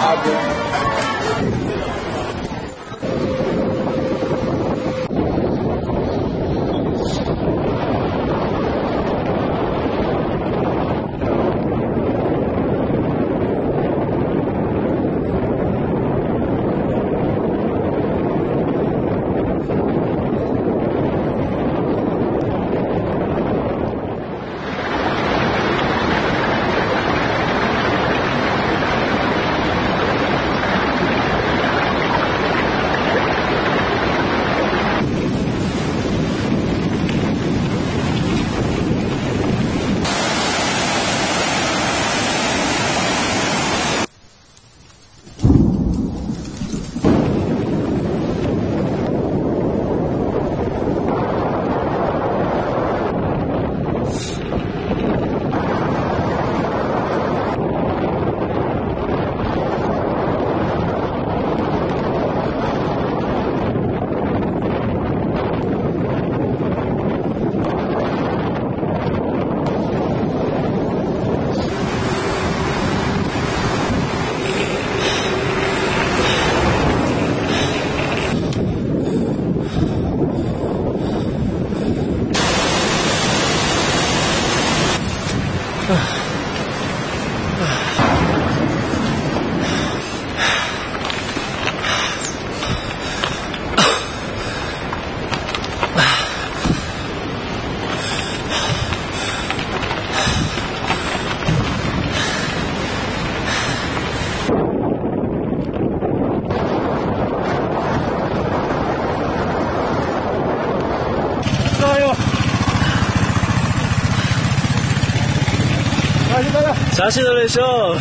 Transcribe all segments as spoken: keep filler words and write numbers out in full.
자신 놀라셔.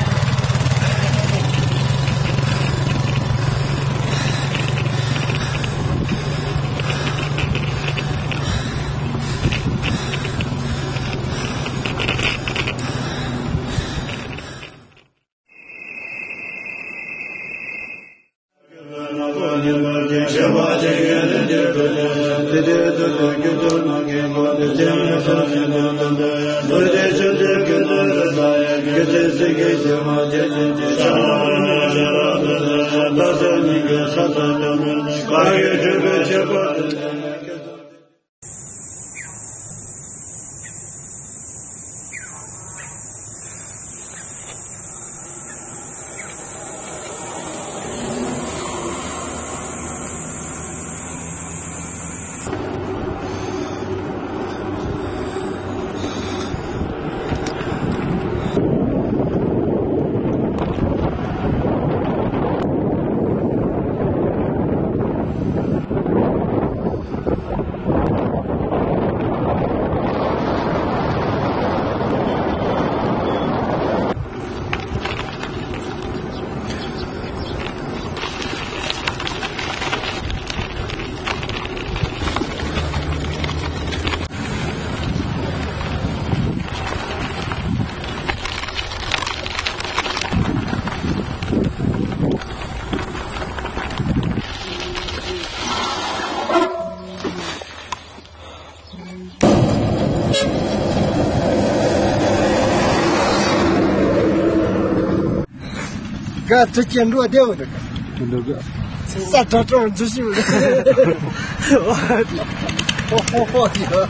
这这见落掉这个，这那个，啥这这这是不是？我我好好的。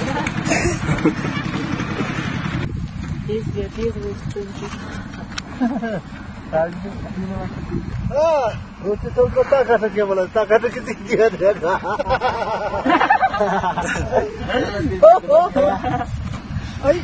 啊，我这都个大概是给我了，大概这个得接的个。哎。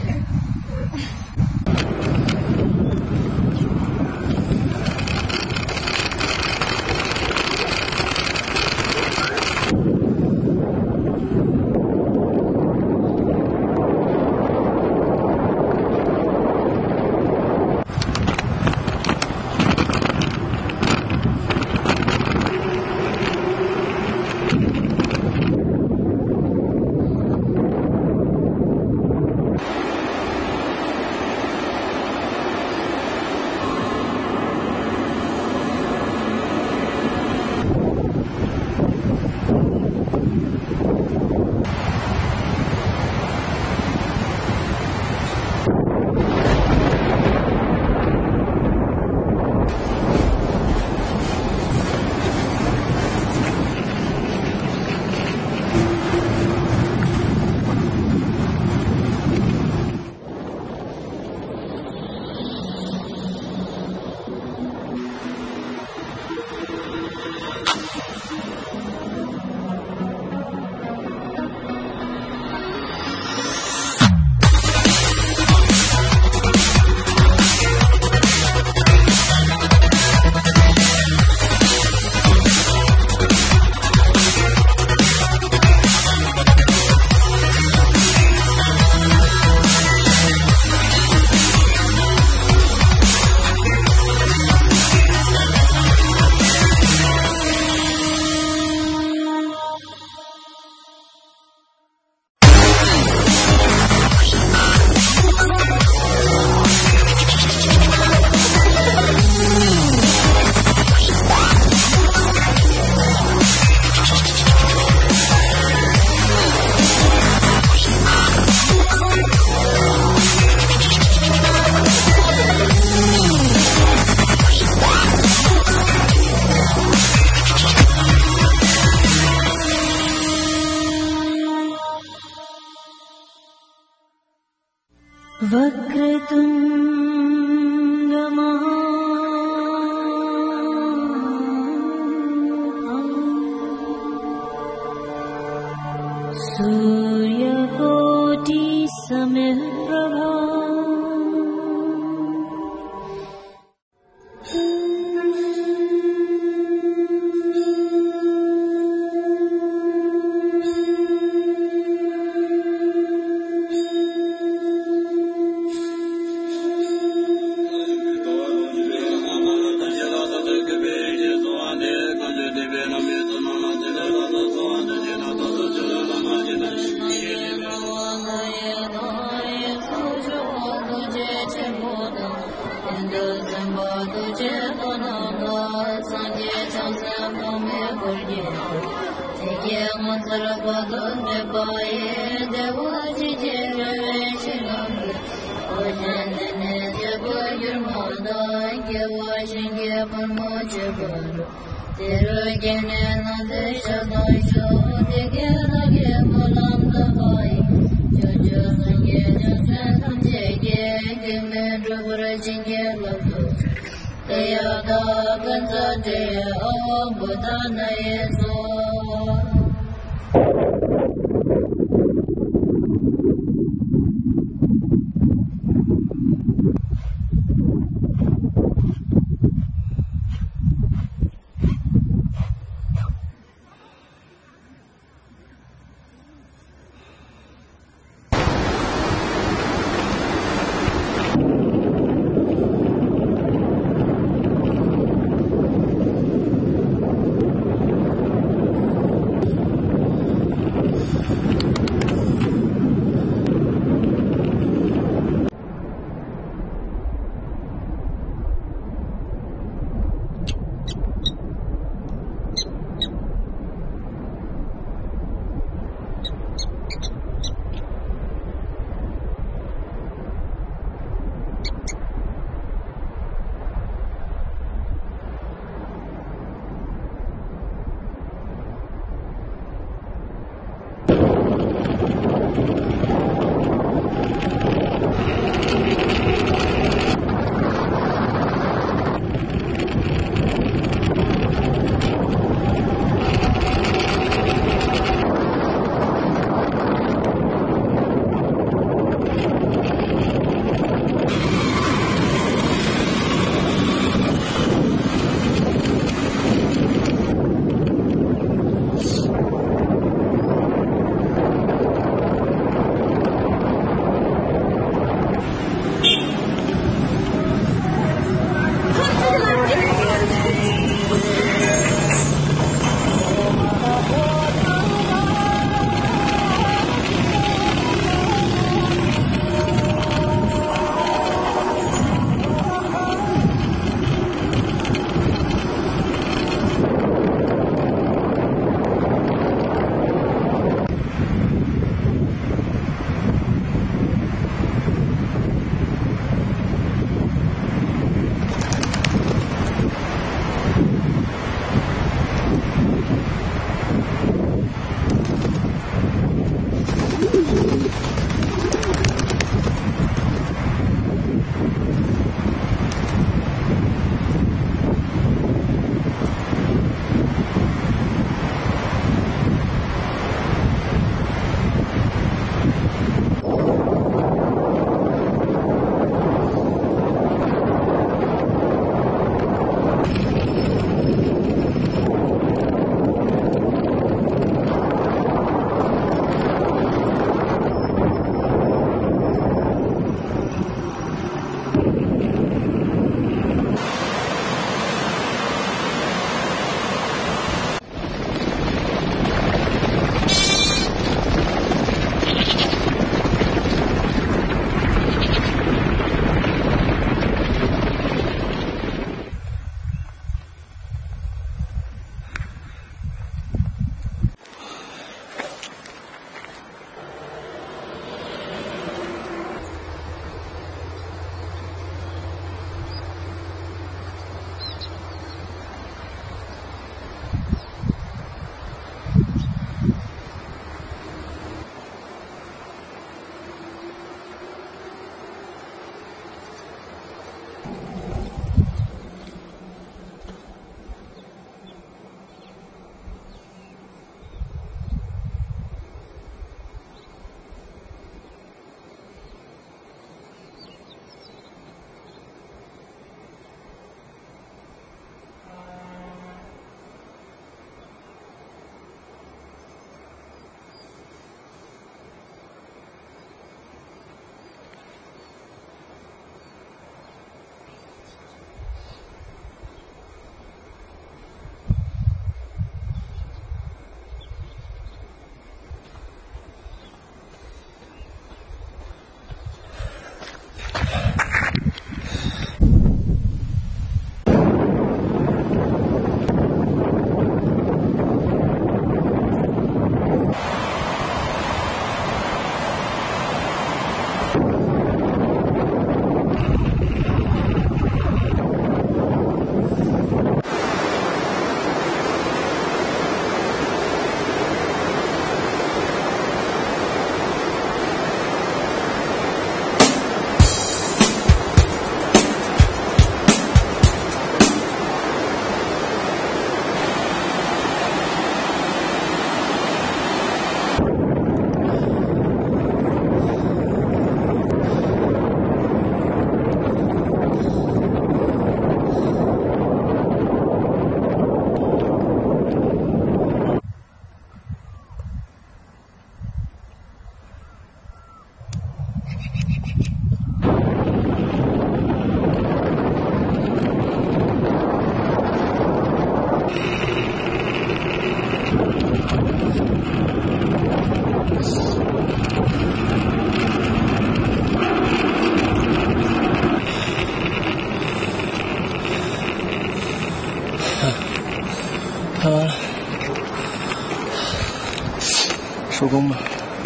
收工吧，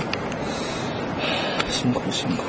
辛苦辛苦。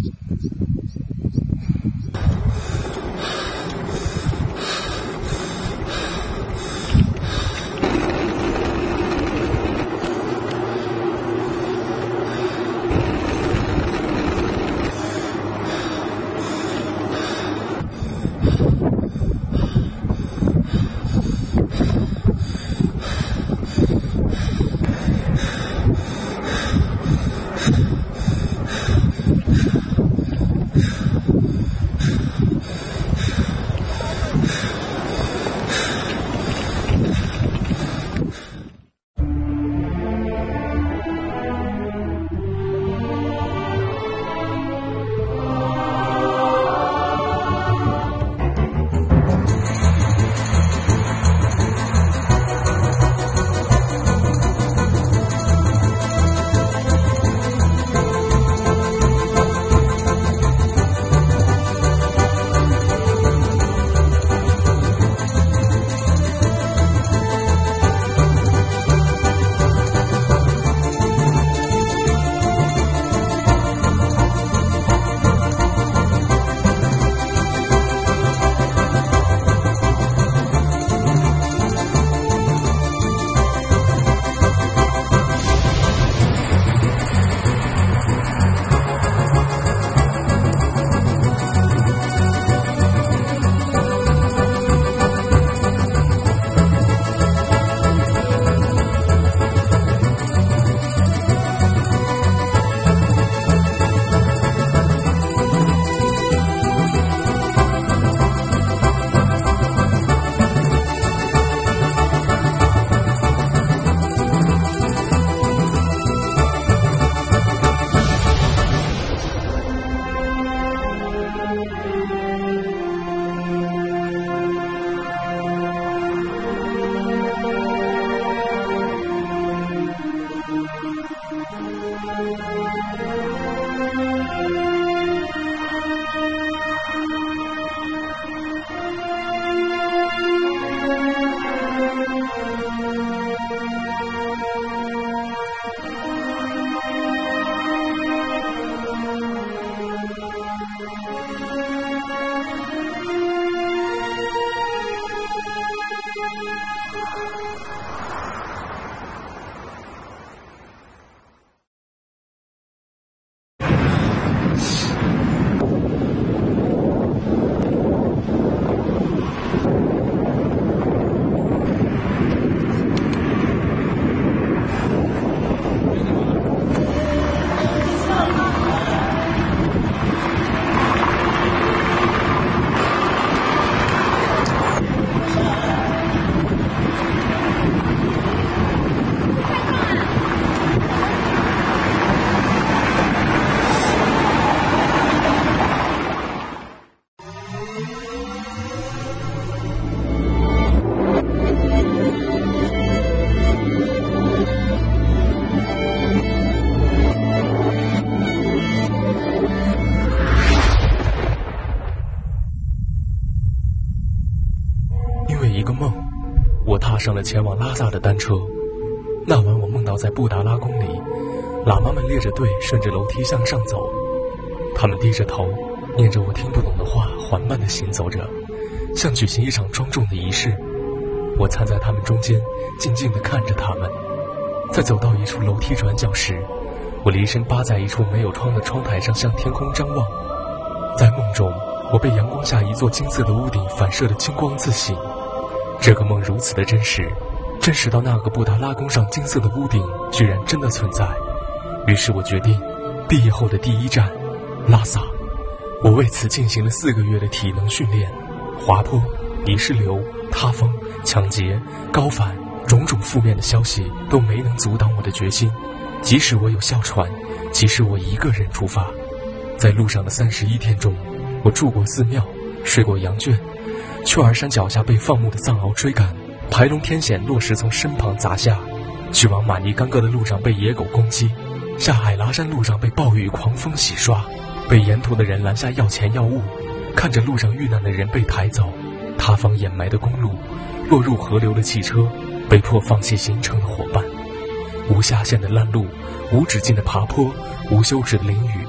踏上了前往拉萨的单车。那晚我梦到在布达拉宫里，喇嘛们列着队顺着楼梯向上走，他们低着头念着我听不懂的话，缓慢地行走着，像举行一场庄重的仪式。我参在他们中间，静静地看着他们。在走到一处楼梯转角时，我离身扒在一处没有窗的窗台上向天空张望。在梦中，我被阳光下一座金色的屋顶反射的金光自省。这个梦如此的真实，真实到那个布达拉宫上金色的屋顶居然真的存在。于是我决定，毕业后的第一站，拉萨。我为此进行了四个月的体能训练，滑坡、泥石流、塌方、抢劫、高反，种种负面的消息都没能阻挡我的决心。即使我有哮喘，即使我一个人出发，在路上的三十一天中，我住过寺庙，睡过羊圈，去尔山脚下被放牧的藏獒追赶，排龙天险落石从身旁砸下，去往玛尼干戈的路上被野狗攻击，下海拉山路上被暴雨狂风洗刷，被沿途的人拦下要钱要物，看着路上遇难的人被抬走，塌方掩埋的公路，落入河流的汽车，被迫放弃行程的伙伴，无下限的烂路，无止境的爬坡，无休止的淋雨，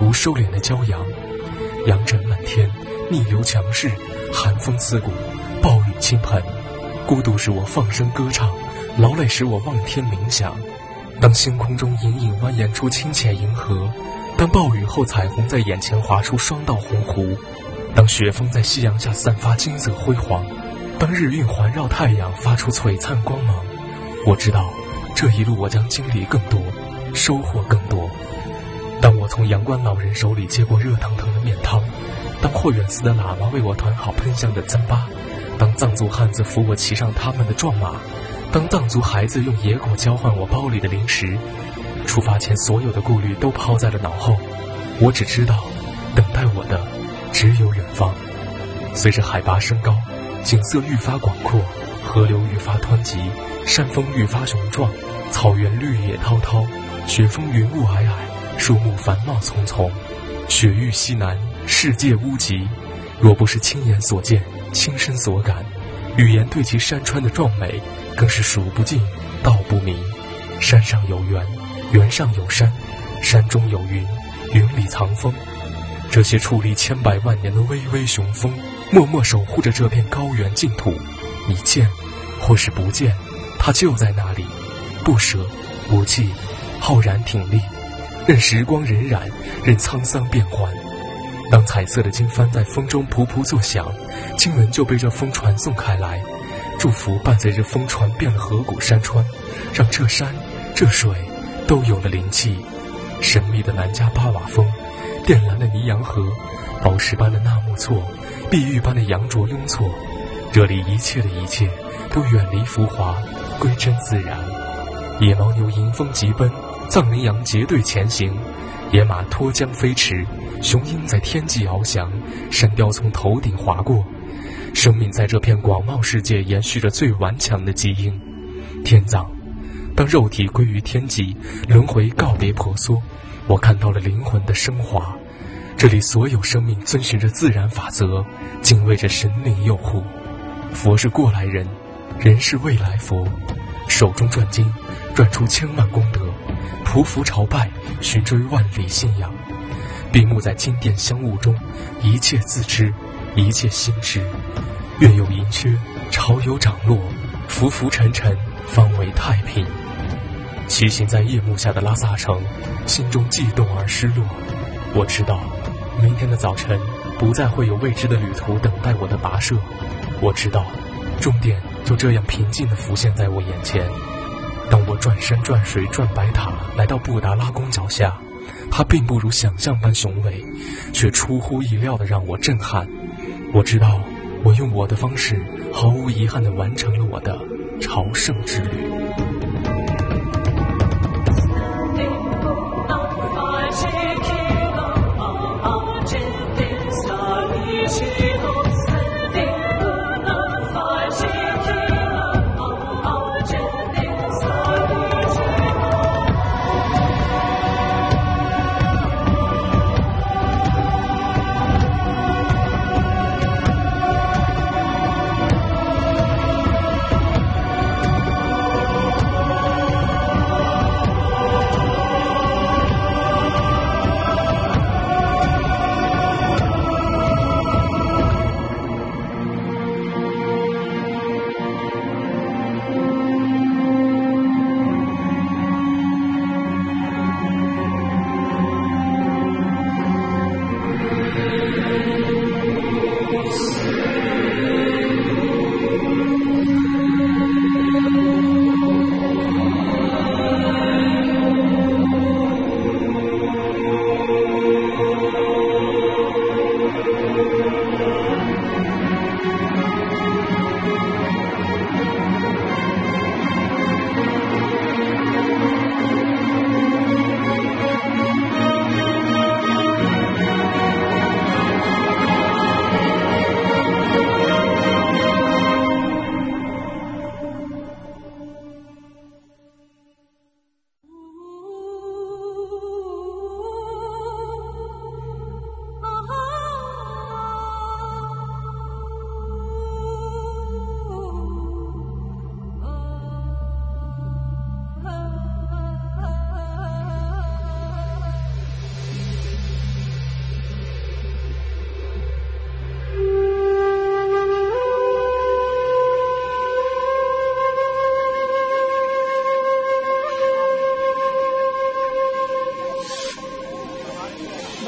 无收敛的骄阳。扬尘满天，逆流强势，寒风刺骨，暴雨倾盆。孤独使我放声歌唱，劳累使我望天冥想。当星空中隐隐蜿蜒出清浅银河，当暴雨后彩虹在眼前划出双道红湖，当雪峰在夕阳下散发金色辉煌，当日晕环绕太阳发出璀璨光芒，我知道这一路我将经历更多，收获更多。当我从阳关老人手里接过热腾腾的面汤，当霍远寺的喇嘛为我团好喷香的糌粑，当藏族汉子扶我骑上他们的壮马，当藏族孩子用野果交换我包里的零食，出发前所有的顾虑都抛在了脑后。我只知道等待我的只有远方。随着海拔升高，景色愈发广阔，河流愈发湍急，山峰愈发雄壮，草原绿野滔滔，雪峰云雾霭霭，树木繁茂丛丛。雪域西南，世界屋脊。若不是亲眼所见，亲身所感，语言对其山川的壮美更是数不尽，道不明。山上有源，源上有山，山中有云，云里藏风。这些矗立千百万年的巍巍雄峰，默默守护着这片高原净土。你见或是不见，它就在那里，不舍不弃，浩然挺立，任时光荏苒，任沧桑变幻。当彩色的经幡在风中噗噗作响，经文就被这风传送开来，祝福伴随着风传遍了河谷山川，让这山这水都有了灵气。神秘的南迦巴瓦峰，靛蓝的尼洋河，宝石般的纳木错，碧玉般的羊卓雍措，这里一切的一切都远离浮华，归真自然。野牦牛迎风疾奔，藏羚羊结队前行，野马脱缰飞驰，雄鹰在天际翱翔，山雕从头顶划过。生命在这片广袤世界延续着最顽强的基因。天葬，当肉体归于天际，轮回告别婆娑，我看到了灵魂的升华。这里所有生命遵循着自然法则，敬畏着神灵佑护。佛是过来人，人是未来佛。手中转经，转出千万功德，匍匐朝拜，寻追万里信仰。闭目在金殿香雾中，一切自知，一切心知。月有盈缺，潮有涨落，浮浮沉沉，方为太平。骑行在夜幕下的拉萨城，心中悸动而失落。我知道明天的早晨不再会有未知的旅途等待我的跋涉。我知道终点就这样平静地浮现在我眼前。当我转山转水转白塔来到布达拉宫脚下，它并不如想象般雄伟，却出乎意料地让我震撼。我知道我用我的方式毫无遗憾地完成了我的朝圣之旅。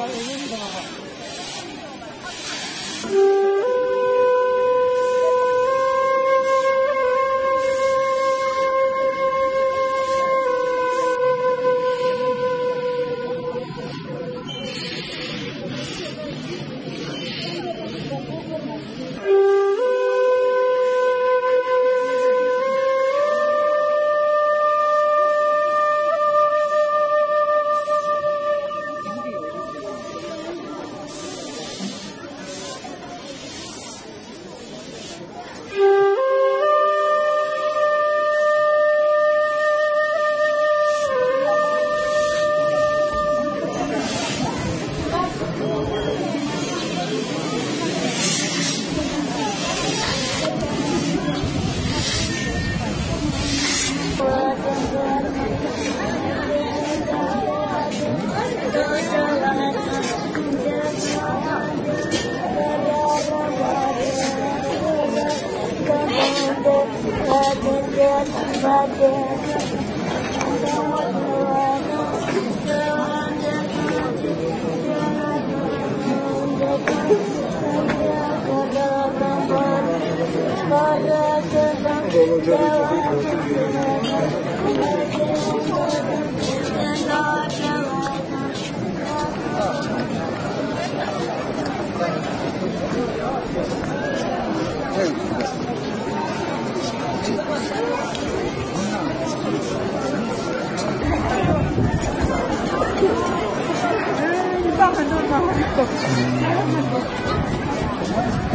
放很多放很多。